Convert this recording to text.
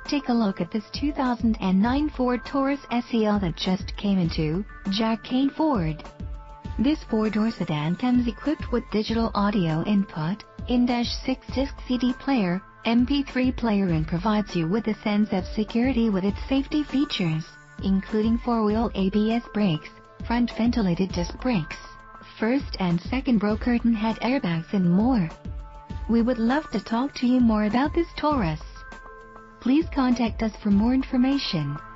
take a look at this 2009 Ford Taurus SEL that just came into Jack Kane Ford. This four-door sedan comes equipped with digital audio input, in-dash 6-disc CD player, MP3 player, and provides you with a sense of security with its safety features, including four-wheel ABS brakes, front ventilated disc brakes, first and second row curtain head airbags, and more. We would love to talk to you more about this Taurus. Please contact us for more information.